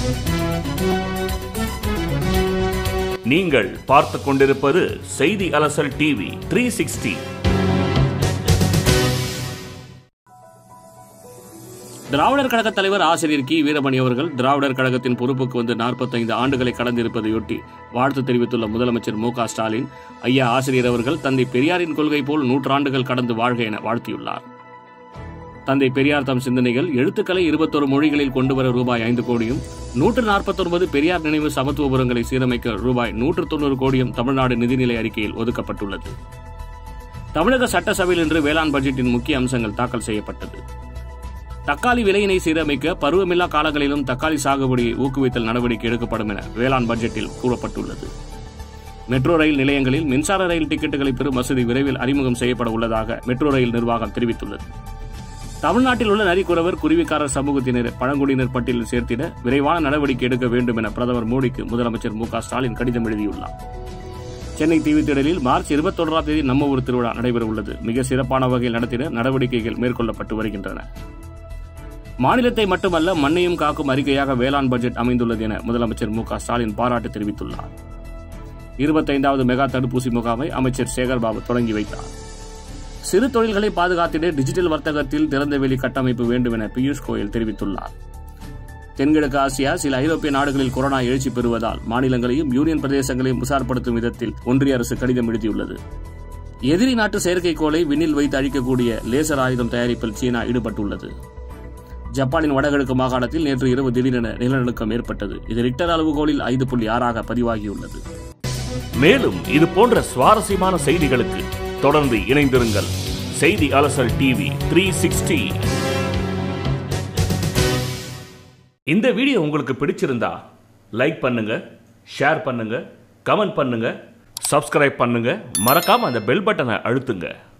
நீங்கள் பார்த்துக் கொண்டிருப்பது செய்தி அலசல் டிவி 360. திராவிடர் கழக தலைவர் ஆசிரியர் கி வீரமணி அவர்கள் திராவிடர் கழகத்தின் பொறுப்புக்கு வந்து 45 ஆண்டுகளை கடந்திருப்பதையொட்டி வாழ்த்து தெரிவித்துள்ள முதலமைச்சர் மு.க. ஸ்டாலின், ஐயா ஆசிரியர் அவர்கள் தந்தை பெரியாரின் கொள்கை போல் 100 ஆண்டுகள் கடந்து வாழ்க என வாழ்த்தியுள்ளார். தந்தை பெரியார் தம் சிந்தனைகள் எழுத்துக்களை 21 மொழிகளில் கொண்டுவர ரூபாய் 5 கோடியும், 149 பெரியார் நினைவு சமத்துவபுரங்களை சீரமைக்க ரூபாய் 190 கோடியும் தமிழ்நாடு நிதிநிலை அறிக்கையில் ஒதுக்கப்பட்டுள்ளது. தமிழக சட்டசபையில் இன்று வேளாண் பட்ஜெட்டின் முக்கிய அம்சங்கள் தாக்கல் செய்யப்பட்டது. தக்காளி விலையினை சீரமைக்க பருவமில்லா காலங்களிலும் தக்காளி சாகுபடியை ஊக்குவித்தல் நடவடிக்கை எடுக்கப்படும் என வேளாண் பட்ஜெட்டில் கூறப்பட்டுள்ளது. மெட்ரோ ரயில் நிலையங்களில் மின்சார ரயில் டிக்கெட்டுகளை பெறும் வசதி விரைவில் அறிமுகம் செய்யப்பட உள்ளதாக மெட்ரோ ரயில் நிர்வாகம் தெரிவித்துள்ளது. தமிழ்நாட்டில் உள்ள நரிக்குறவர், குருவிக்காரர் சமூகத்தினர் பழங்குடியினர் பட்டியலில் சேர்த்திட விரைவான நடவடிக்கை எடுக்க வேண்டும் என பிரதமர் மோடிக்கு முதலமைச்சர் மு.க. ஸ்டாலின் கடிதம் எழுதியுள்ளார். சென்னை தீவுத்திடலில் மார்ச் 21ஆம் தேதி நம்ம ஊர் திருவிழா நடைபெற உள்ளது. மிக சிறப்பான வகையில் நடத்திட நடவடிக்கைகள் மேற்கொள்ளப்பட்டு வருகின்றன. மாநிலத்தை மட்டுமல்ல மண்ணையும் காக்கும் அறிக்கையாக வேளாண் பட்ஜெட் அமைந்துள்ளது என முதலமைச்சர் மு.க. ஸ்டாலின் பாராட்டு தெரிவித்துள்ளார். 25வது மெகா தடுப்பூசி முகாமை அமைச்சர் சேகர்பாபு தொடங்கி வைத்தார். சிறு தொழில்களை பாதுகாத்திட டிஜிட்டல் வர்த்தகத்தில் திறந்தவெளி கட்டமைப்பு வேண்டும் என பியூஷ் கோயல் தெரிவித்துள்ளார். தென்கிழக்கு ஆசியா சில ஐரோப்பிய நாடுகளில் கொரோனா எழுச்சி பெறுவதால் மாநிலங்களையும் யூனியன் பிரதேசங்களையும் உசார்படுத்தும் விதத்தில் ஒன்றிய அரசு கடிதம் எழுதியுள்ளது. எதிரி நாட்டு செயற்கைக்கோளை விண்ணில் வைத்து அழிக்கக்கூடிய லேசர் ஆயுதம் தயாரிப்பில் சீனா ஈடுபட்டுள்ளது. ஜப்பானின் வடகிழக்கு மாகாணத்தில் நேற்று இரவு திடீரென நிலநடுக்கம் ஏற்பட்டது. இது ரிக்டர் அளவுகோலில் 5.6 பதிவாகியுள்ளது. மேலும் இது போன்ற சுவாரஸ்யமான செய்திகளுக்கு தொடர்ந்து இணைந்திருங்கள். செய்தி அலசல் டிவி 360. இந்த வீடியோ உங்களுக்கு பிடிச்சிருந்தா லைக் பண்ணுங்க, ஷேர் பண்ணுங்க, கமெண்ட் பண்ணுங்க, சப்ஸ்கிரைப் பண்ணுங்க, மறக்காம அந்த பெல் பட்டனை அழுத்துங்க.